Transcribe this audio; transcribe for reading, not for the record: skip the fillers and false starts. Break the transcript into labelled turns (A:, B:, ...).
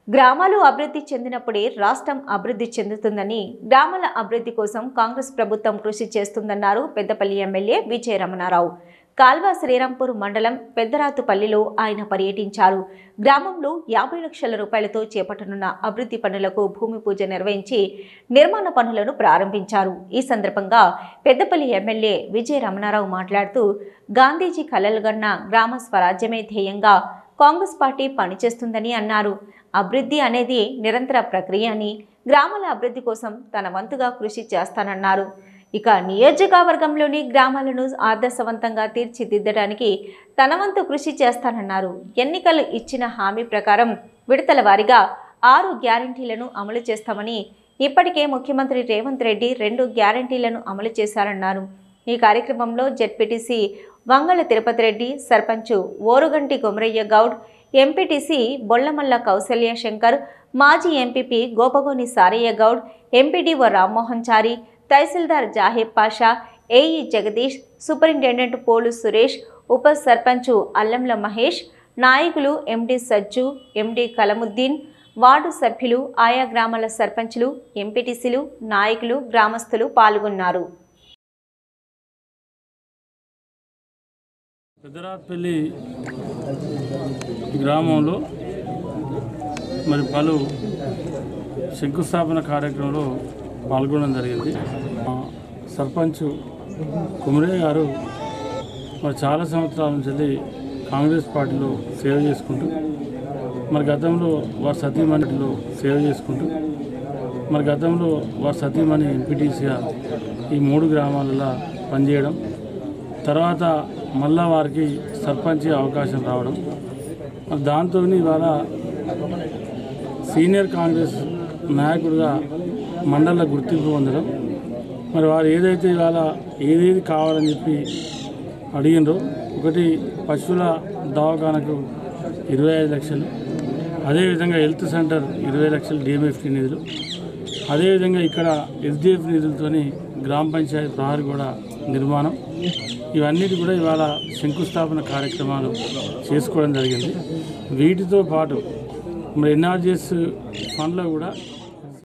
A: గ్రామాలు అభివృద్ధి చెందినప్పుడే రాష్ట్రం అభివృద్ధి చెందుతుందని, గ్రామాల అభివృద్ధి కోసం కాంగ్రెస్ ప్రభుత్వం కృషి చేస్తుందన్నారు పెద్దపల్లి ఎమ్మెల్యే విజయ రమణారావు. కాల్వ శ్రీరాంపూర్ మండలం పెద్దరాతుపల్లిలో ఆయన పర్యటించారు. గ్రామంలో 50 లక్షల రూపాయలతో చేపట్టనున్న అభివృద్ధి పనులకు భూమి పూజ నిర్వహించి నిర్మాణ పనులను ప్రారంభించారు. ఈ సందర్భంగా పెద్దపల్లి ఎమ్మెల్యే విజయ రమణారావు మాట్లాడుతూ, గాంధీజీ కలలుగన్న గ్రామ స్వరాజ్యమే ధ్యేయంగా కాంగ్రెస్ పార్టీ పనిచేస్తుందని అన్నారు. అభివృద్ధి అనేది నిరంతర ప్రక్రియ అని, గ్రామాల అభివృద్ధి కోసం తన వంతుగా కృషి చేస్తానన్నారు. ఇక నియోజకవర్గంలోని గ్రామాలను ఆదర్శవంతంగా తీర్చిదిద్దడానికి తన వంతు కృషి చేస్తానన్నారు. ఎన్నికలు ఇచ్చిన హామీ ప్రకారం విడతల వారీగా 6 గ్యారంటీలను అమలు చేస్తామని, ఇప్పటికే ముఖ్యమంత్రి రేవంత్ రెడ్డి 2 గ్యారంటీలను అమలు చేశారన్నారు. ఈ కార్యక్రమంలో జెడ్పీటీసీ వంగళ తిరుపతి రెడ్డి, సర్పంచ్ ఓరుగంటి కొమరయ్య గౌడ్, ఎంపీటీసీ బొల్లమల్ల కౌసల్య శంకర్, మాజీ MPP Gopagoni Saraiah Goud, MPDO Rammohan Chari, tahsildar Jaheb Pasha, AE Jagadish, superintendent Polu Suresh, ఉప సర్పంచ్ అల్లంల మహేష్, నాయకులు ఎండి సజ్జు, ఎండి కలముద్దీన్, వార్డు సభ్యులు, ఆయా గ్రామాల సర్పంచులు, ఎంపీటీసీలు, నాయకులు, గ్రామస్తులు పాల్గొన్నారు.
B: పెద్దరాతుపల్లి గ్రామంలో మరి పలు శంకుస్థాపన కార్యక్రమంలో పాల్గొనడం జరిగింది. సర్పంచ్ కుమరయ్య గారు మరి చాలా సంవత్సరాల నుంచి కాంగ్రెస్ పార్టీలో సేవ చేసుకుంటూ, మరి గతంలో వారి సతీమణిలో సేవ చేసుకుంటూ, మరి గతంలో వారి సతీమణి ఎంపీటీసీగా ఈ 3 గ్రామాలలో పనిచేయడం, తర్వాత మళ్ళా వారికి సర్పంచ్ అవకాశం రావడం, దాంతో ఇవాళ సీనియర్ కాంగ్రెస్ నాయకుడిగా మండల గుర్తింపు పొందడం, మరి వారు ఏదైతే ఇవాళ ఏదేది కావాలని చెప్పి అడిగినరో, ఒకటి పశువుల దవాఖానకు 25 లక్షలు, అదేవిధంగా హెల్త్ సెంటర్ 20 లక్షలు డిఎంఎఫ్టీ నిధులు, అదేవిధంగా ఇక్కడ ఎస్డిఎఫ్ నిధులతో గ్రామ పంచాయతీ ప్రహరీ కూడా నిర్మాణం, ఇవన్నిటి కూడా ఇవాళ శంకుస్థాపన కార్యక్రమాలు చేసుకోవడం జరిగింది. వీటితో పాటు మరి ఎన్ఆర్జీఎస్ ఫండ్లో కూడా